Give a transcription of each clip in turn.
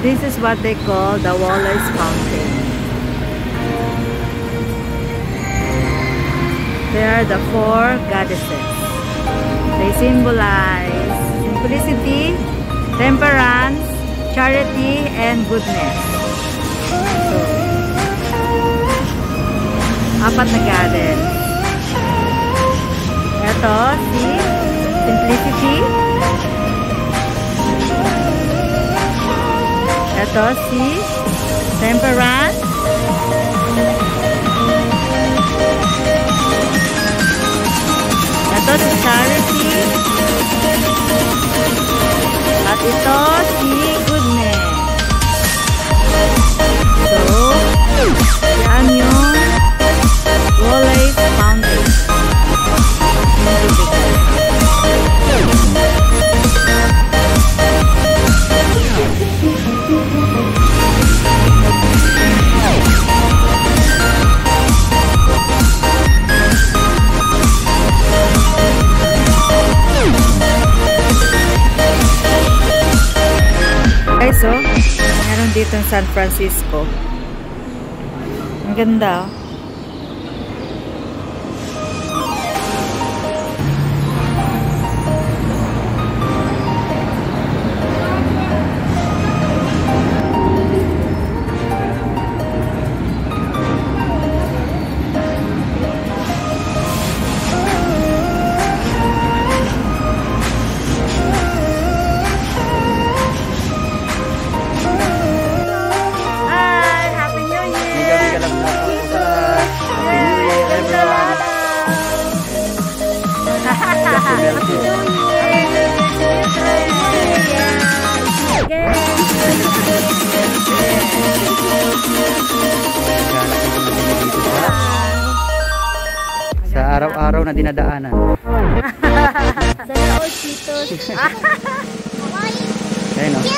This is what they call the Wallace Fountain. They are the four goddesses. They symbolize simplicity, temperance, charity, and goodness. So, apat na goddess. Ito si simplicity. Ito si temperance. Ito si charity. At ito si goodness. So, yan yung Wallace Fountain. Guys, so, meron dito San Francisco. Ang ganda, oh. Sa araw-araw na dinadaanan. Sa laot Cheetos. Ayun, no?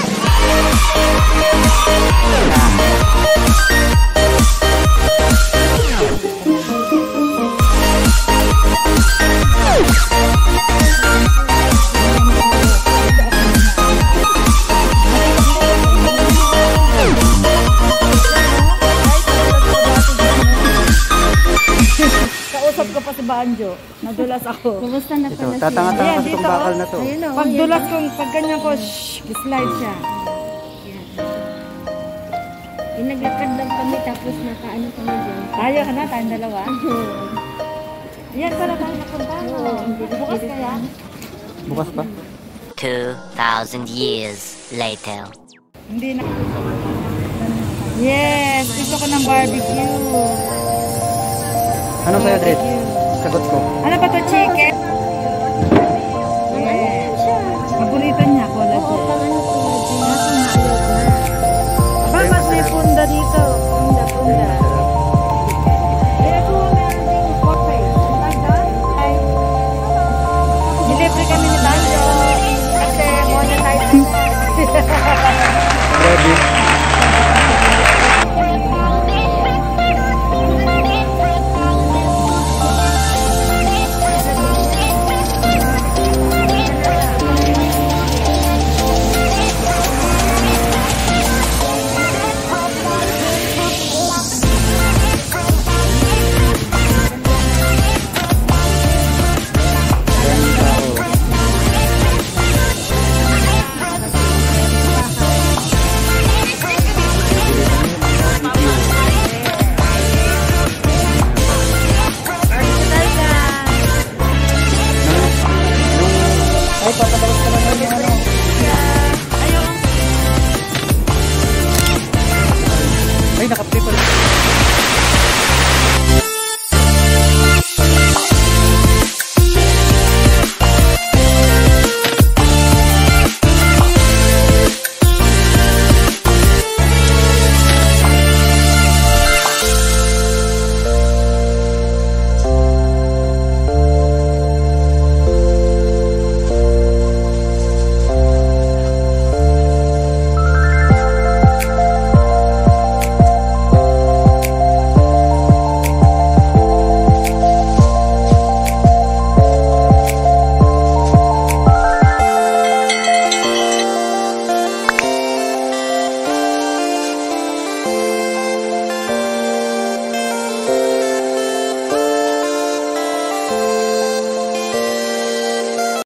Kausap ko pa si Banjo. Nadulas ako. Kumusta na pala siya? Tatanga-tanga kasi itong bakal na to. Pag dulas kong, pag ganyan ko, slide siya. Naglakad lang kami tapos nakaano kami dyan. Tayo ka na, tayong dalawa. Yan para tayo napunta. Bukas kaya? Bukas pa? 2,000 years later. Hindi na. Yes! Gusto ko ng barbecue. Ano sa'yo, Dred? Sagot ko. Ano ba to, chicken? Yes. Paborito niya, collagen. Oo, pangano collagen. Aba, mas may punda dito. Punda. Kaya ito, meron ding pork face. Like that? Ay. Delivery kami ni Banjo. Kasi monetize. Ready?